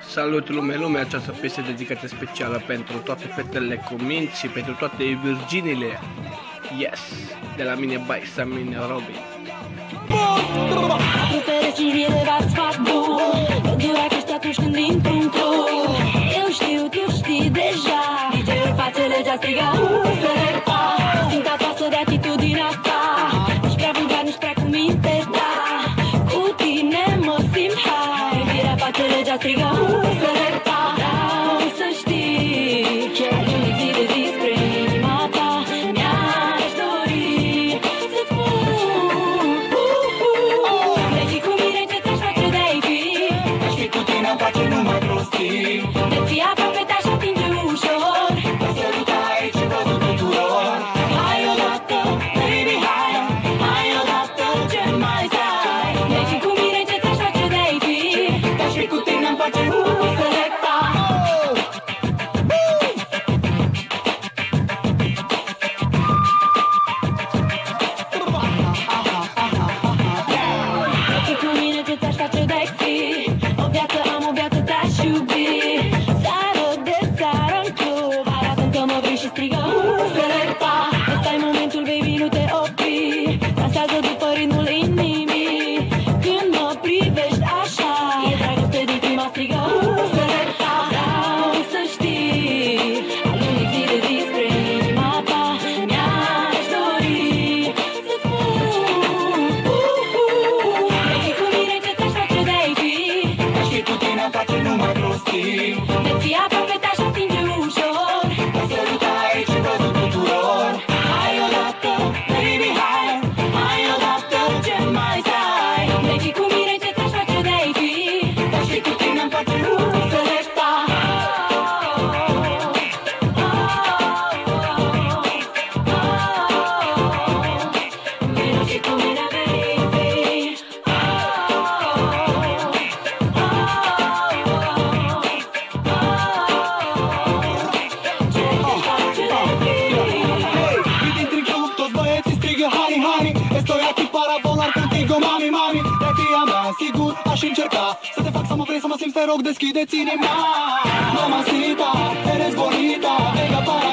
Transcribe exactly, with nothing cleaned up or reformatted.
Salut lume, lume, această piesă dedicată specială pentru toate fetele cu minți și pentru toate virginile. Yes, de la mine by Samine Robin. Nu fericiri elevați fac bun, căldura crește atunci când intru în club. Eu știu, tu știi deja, D J-ul face legea, striga Selecta. Simt atoasă de atitudinea ta, nici prea vulgar, nici prea cu minte, da. Cu tine mă simt high, iubirea face legea, striga Selecta. Vreau să știi ce ajungi zi de zi spre inima ta. Mi-aș dori să-ți spun Mergi cu mine ce ți-aș face de-ai fi. Și cu tine-mi face numai prostii. De fii aproape te-aș atinge ușor. Te săruta aici și văzut tuturor. Hai odată, baby, hai, hai odată, ce mai stai? Mergi cu mine ce ți-aș face de-ai fi. Ca și cu tine-mi face Selecta. Mergi cu mine ce ți-aș face de-ai fi. O viață am, o viață te-aș iubi. Seară de seară în club, arată-mi că mă vrei și strigă Selecta. Ăsta-i momentul, baby, nu te opri. Dansează după ritmul inimii. Când mă privești așa, e dragoste din prima, strigă Selecta. Vreau să știi, alunec zi de zi spre inima ta. Mi-aș dori să spun Mergi cu mine ce ți-aș face de-ai fi. Ca și cu tine-mi face numai prostii. De fii aproape te-aș atinge ușor. Te săruta aici și văzut tuturor. Hai odată, baby, hai, hai odată, ce mai stai? Mergi cu mine ce ți-aș face de-ai fi. Ca și cu tine-mi face Selecta. Vino și cu mine, baby. Ce ți-aș face de-ai fi. Y dintr-un club toți băieții strigă Hani, Hani. Estoy aquí para volar contigo, mami, mami. De fia mea, sigur, aș încerca să te fac să mă vrei, să mă simți, te rog, deschideți inima. Mamacita, eres bonita, venga para